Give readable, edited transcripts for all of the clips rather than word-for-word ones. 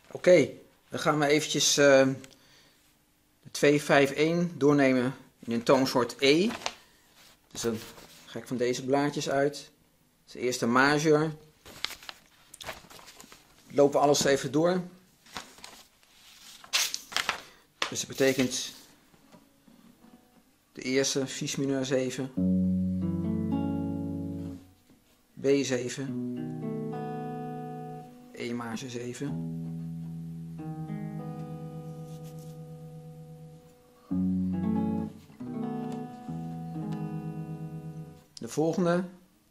Oké, dan gaan we eventjes de 2-5-1 doornemen in een toonsoort E. Dus dan ga ik van deze blaadjes uit. Dus eerst de majeur. Lopen we alles even door. Dus dat betekent de eerste vis mineur 7, B7, E majeur 7. De volgende.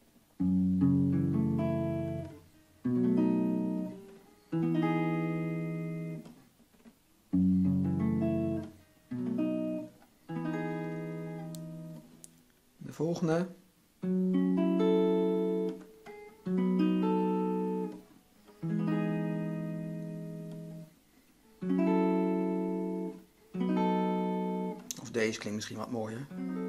De volgende. Of deze klinkt misschien wat mooier.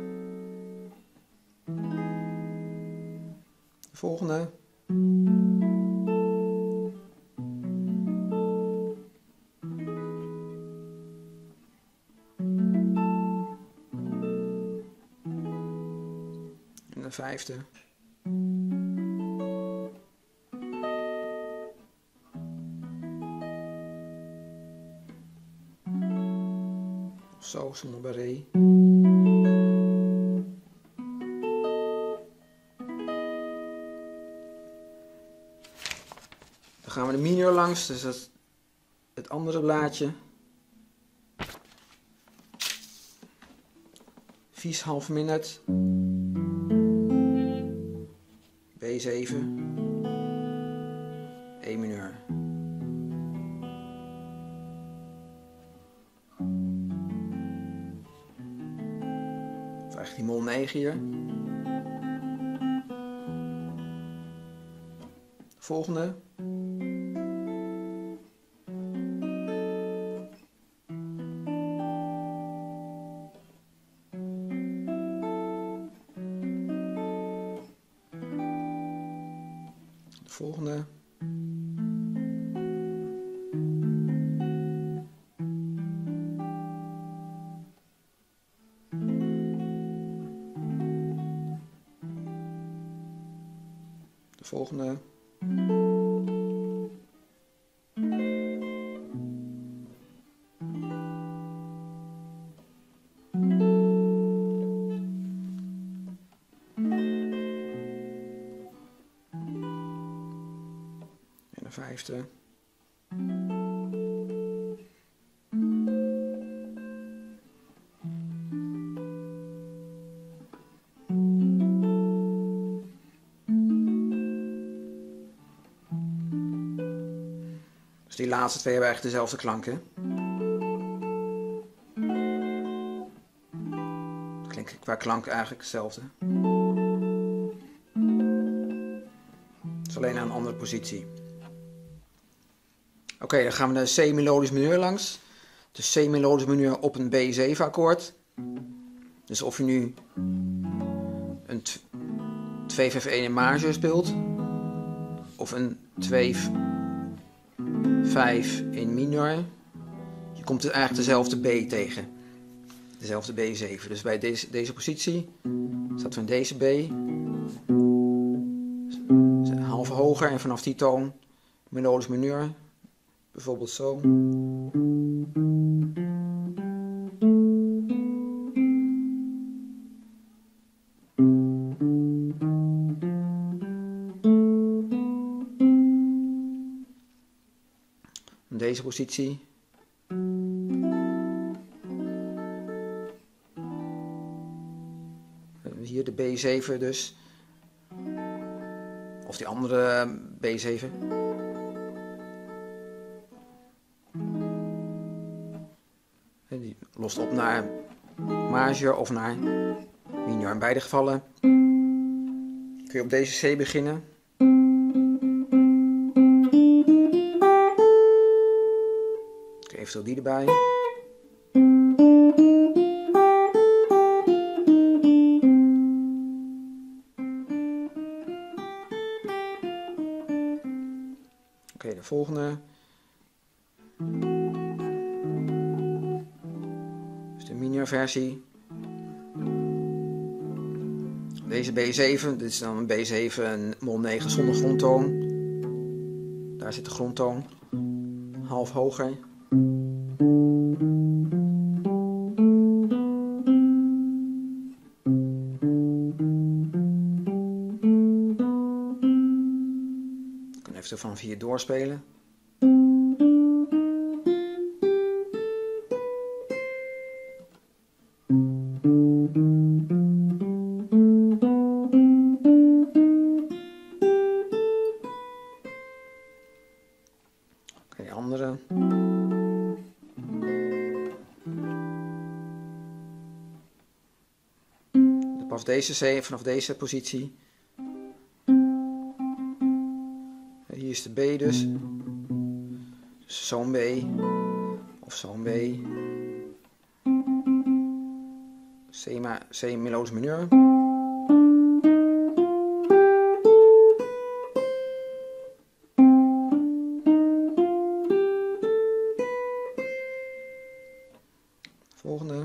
De volgende. En de vijfde. Zo, zonder barré. Dan gaan we de mineur langs, dus dat is het andere blaadje. Vies half minute. B7. E mineur. Eigenlijk die mol 9 hier. Volgende. De volgende. De volgende. En de vijfde. Dus die laatste twee hebben eigenlijk dezelfde klanken. Klinkt qua klank eigenlijk hetzelfde. Het is alleen aan een andere positie. Oké, dan gaan we de C melodisch mineur langs. Dus C melodisch mineur op een B7 akkoord. Dus of je nu een 2-5-1 in majeur speelt, of een 2-5 in mineur, je komt eigenlijk dezelfde B tegen. Dezelfde B7. Dus bij deze positie staat van deze B een halve hoger en vanaf die toon melodisch mineur. Bijvoorbeeld zo. In deze positie. Hier de B7 dus. Of die andere B7. Die lost op naar majeur of naar mineur. In beide gevallen kun je op deze C beginnen. Eventueel die erbij. Oké, de volgende. Dus de minor versie. Deze B7, dit is dan een B7 en mol 9 zonder grondtoon. Daar zit de grondtoon. Half hoger. Ik kan even van 4 doorspelen. Oké, andere. Vanaf deze C, vanaf deze positie. Hier is de B dus. Dus zo'n B. Of zo'n B. C melodisch mineur. Volgende.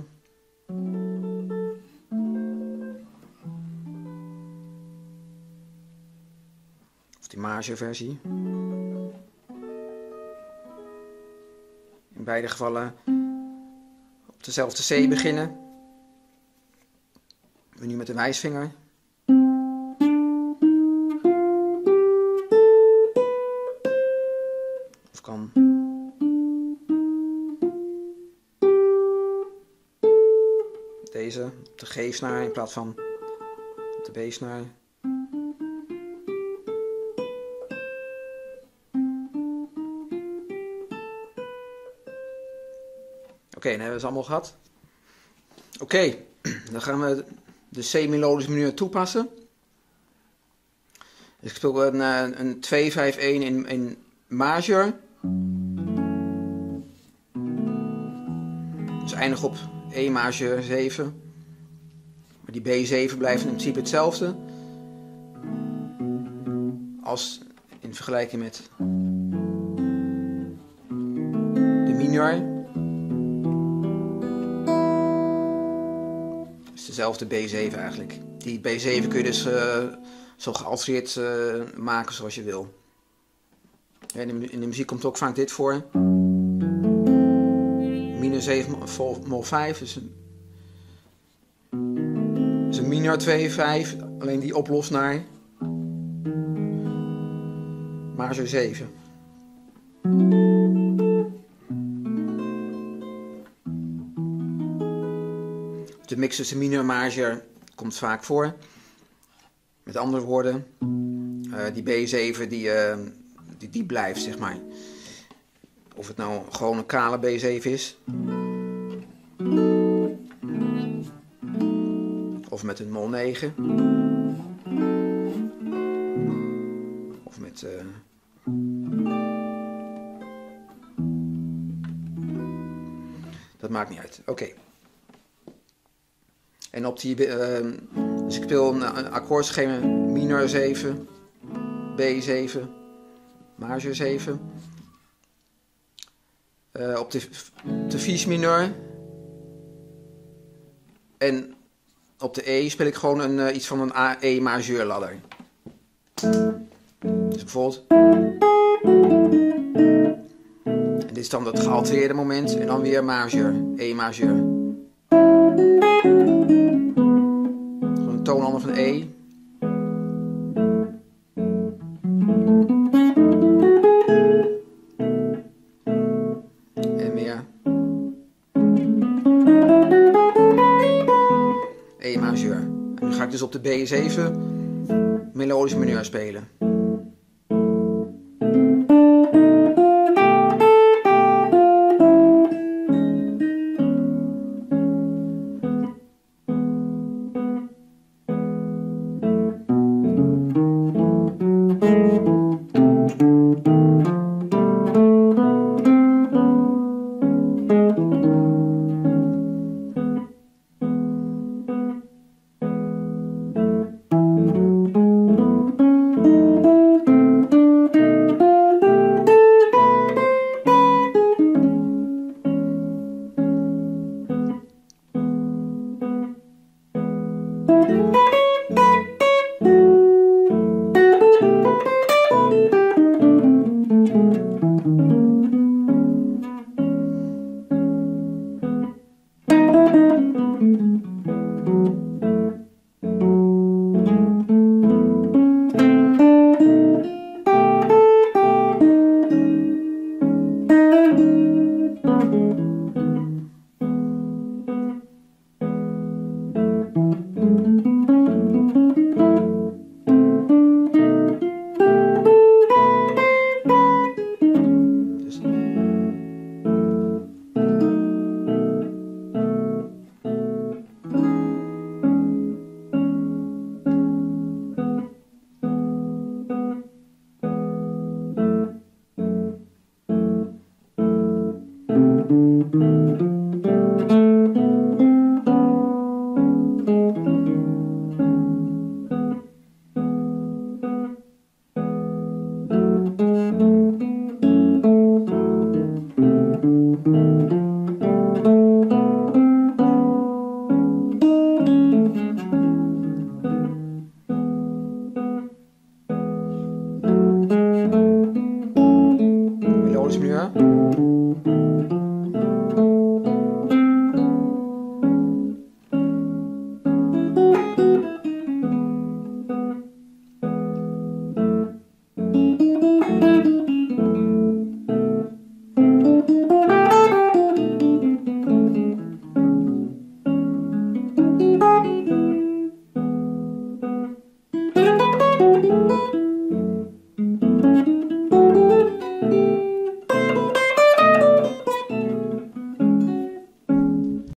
Of die marge versie. In beide gevallen op dezelfde C beginnen. We nu met de wijsvinger. Of kan deze op de G-snaar in plaats van op de B-snaar. Oké, dan hebben we het allemaal gehad. Oké, dan gaan we de C-melodisch mineur toepassen. Dus ik speel een 2-5-1 in major. Dus eindig op E major 7. Maar die B7 blijft in principe hetzelfde. Als in vergelijking met de minor. Dezelfde B7 eigenlijk. Die B7 kun je dus zo gealtereerd maken zoals je wil. In de muziek komt ook vaak dit voor. Minor 7 mol 5. Dus een minor 2-5. Alleen die oplost naar major 7. De mix tussen minor en major komt vaak voor. Met andere woorden, die B7 die blijft, zeg maar. Of het nou gewoon een kale B7 is. Of met een mol 9. Of met dat maakt niet uit. Oké. En op die, dus ik speel een akkoordschema minor 7, B7, major 7. Op de vies minor. En op de E speel ik gewoon iets van een E majeur ladder. Dus bijvoorbeeld. En dit is dan het gealtereerde moment en dan weer majeur, E majeur. Toonander van E. En weer E majeur. En nu ga ik dus op de B7 melodisch mineur spelen.